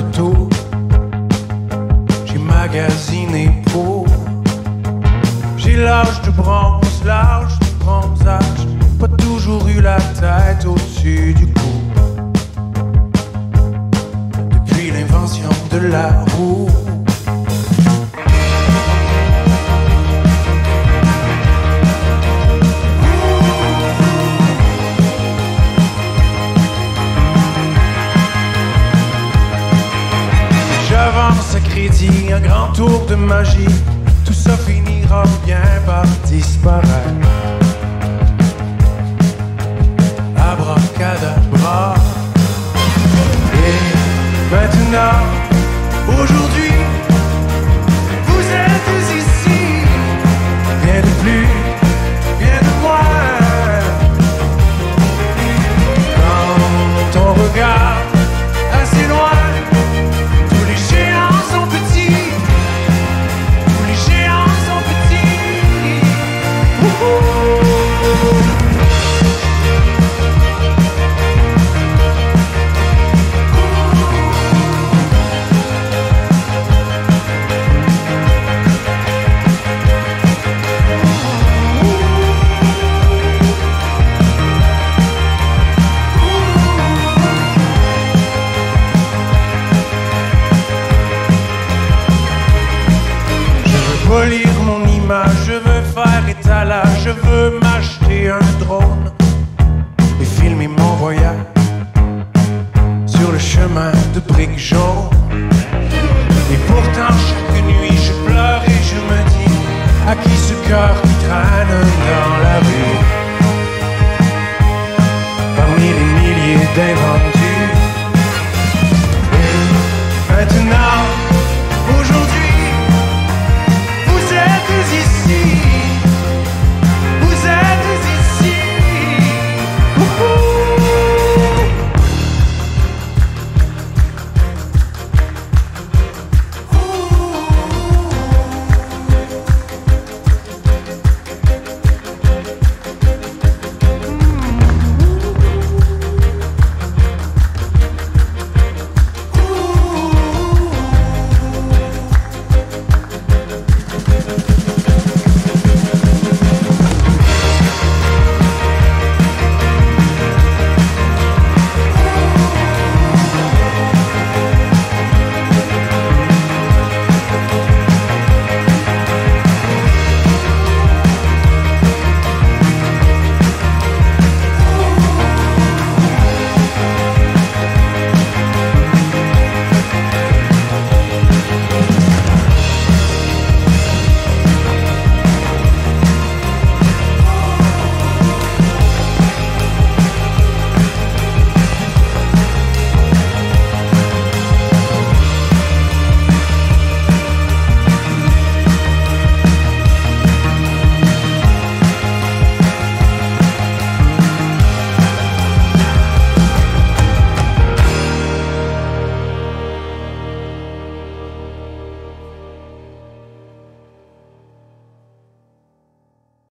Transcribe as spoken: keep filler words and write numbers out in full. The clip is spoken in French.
le tour, j'ai magasiné pour. J'ai l'âge de bronze, l'âge de bronzage, pas toujours eu la tête au-dessus du cou. Depuis l'invention de la roue. J'avance à crédit, un grand tour de magie, tout ça finira bien par disparaître. Abracadabra. Et maintenant, aujourd'hui, vous êtes ici, rien de plus, rien de moins. Quand on regarde assez loin, tous les géants sont petits, tous les géants sont petits. Wouhou. Polir mon image, je veux faire étalage, je veux m'acheter un drone et filmer mon voyage sur le chemin de briques jaunes. Et pourtant chaque nuit je pleure et je me dis, à qui ce cœur qui traîne dans la rue, parmi les milliers d'inventions.